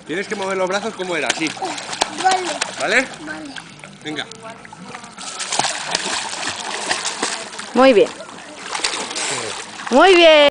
Tienes que mover los brazos como era, así. Vale. ¿Vale? Vale. Venga. Muy bien. Muy bien.